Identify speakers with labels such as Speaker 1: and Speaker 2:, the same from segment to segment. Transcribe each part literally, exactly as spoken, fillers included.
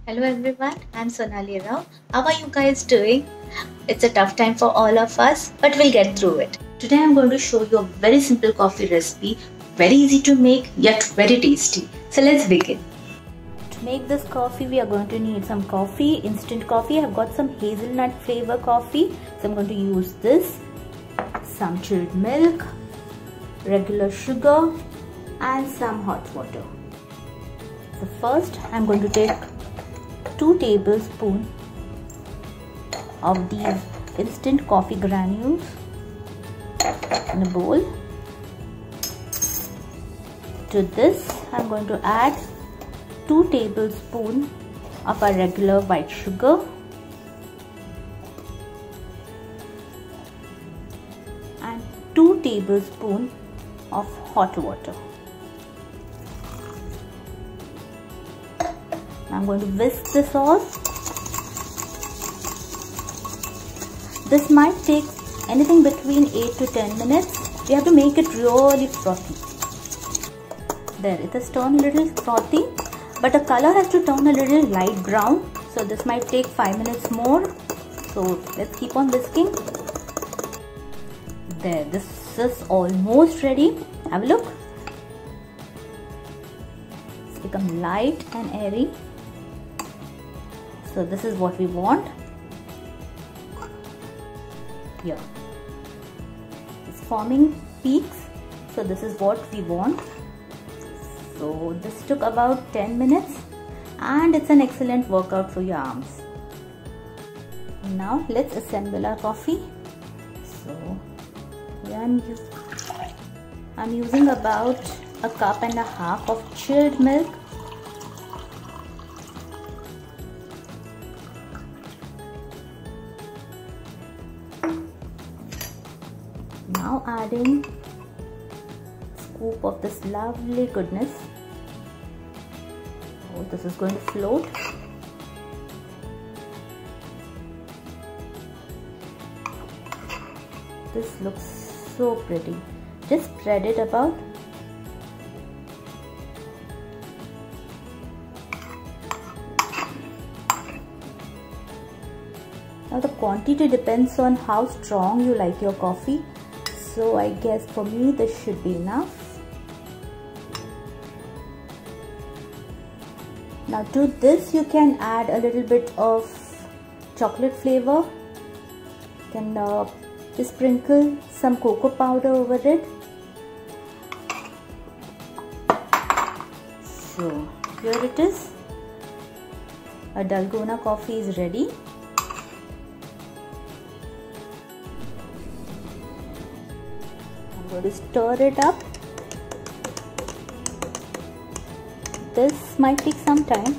Speaker 1: Hello everyone, I'm Sonali Raut. How are you guys doing? It's a tough time for all of us, but we'll get through it. Today I'm going to show you a very simple coffee recipe, very easy to make yet very tasty. So let's begin.
Speaker 2: To make this coffee, we are going to need some coffee, instant coffee. I've got some hazelnut flavor coffee, so I'm going to use this, some chilled milk, regular sugar and some hot water. So first I'm going to take two tablespoons of these instant coffee granules in a bowl. To this I'm going to add two tablespoons of our regular white sugar and two tablespoons of hot water. I'm going to whisk this all. This might take anything between eight to ten minutes. You have to make it really frothy. There, it has turned a little frothy, but the color has to turn a little light brown. So this might take five minutes more. So let's keep on whisking. There, this is almost ready. Have a look. It's become light and airy. So this is what we want. Here, it's forming peaks. So this is what we want. So this took about ten minutes and it's an excellent workout for your arms. Now let's assemble our coffee. So yeah, I'm, I'm using about a cup and a half of chilled milk. Now adding a scoop of this lovely goodness. Oh, this is going to float. This looks so pretty. Just spread it about. Now the quantity depends on how strong you like your coffee. So I guess for me this should be enough. Now to this you can add a little bit of chocolate flavor. You can uh, just sprinkle some cocoa powder over it. So here it is. A Dalgona coffee is ready. I'm going to stir it up. This might take some time.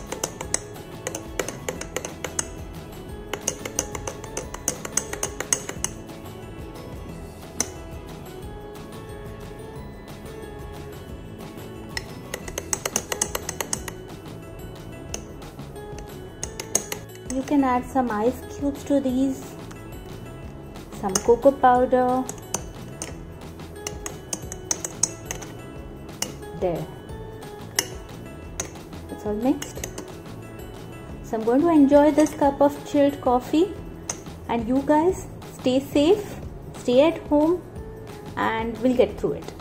Speaker 2: You can add some ice cubes to these, some cocoa powder. There, it's all mixed. So I'm going to enjoy this cup of chilled coffee, and you guys stay safe, stay at home, and we'll get through it.